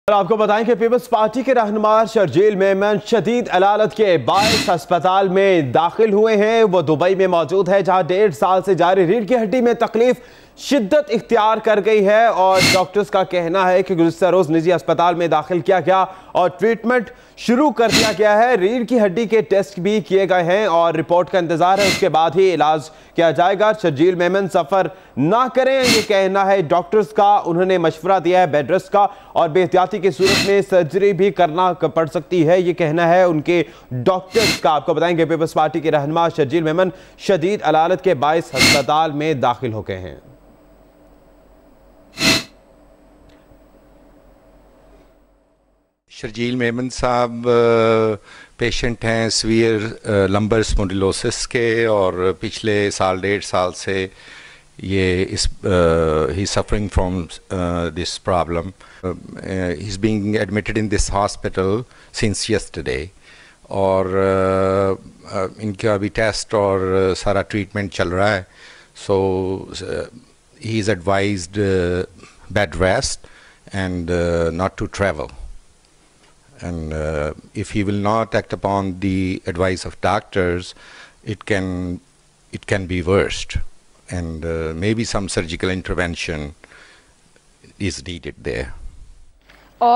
और आपको बताएं कि पीपल्स पार्टी के रहनुमा शर्जील मेमन शदीद अलालत के बायस अस्पताल में दाखिल हुए हैं। वो दुबई में मौजूद है, जहां 1.5 साल से जारी रीढ़ की हड्डी में तकलीफ शिद्दत इख्तियार कर गई है और डॉक्टर्स का कहना है कि गुज़िश्ता रोज निजी अस्पताल में दाखिल किया गया और ट्रीटमेंट शुरू कर दिया गया है। रीढ़ की हड्डी के टेस्ट भी किए गए हैं और रिपोर्ट का इंतजार है, उसके बाद ही इलाज किया जाएगा। शर्जील मेमन सफर ना करें, ये कहना है डॉक्टर्स का। उन्होंने मशवरा दिया है बेड रेस्ट का और बेहतियाती की सूरत में सर्जरी भी करना पड़ सकती है, ये कहना है उनके डॉक्टर्स का। आपको बताएंगे पीपल्स पार्टी के रहनुमा शर्जील मेमन शदीद अलालत के बायस अस्पताल में दाखिल हो गए हैं। शर्जील मेमन साहब पेशेंट हैं सीवियर लंबर स्पॉन्डिलोसिस के और पिछले साल 1.5 साल से ये ही suffering from this problem. He is being admitted in this hospital since yesterday और इनका अभी टेस्ट और सारा ट्रीटमेंट चल रहा है। So he is advised bed rest and not to travel. And if he will not act upon the advice of doctors, it can be worse, and maybe some surgical intervention is needed there.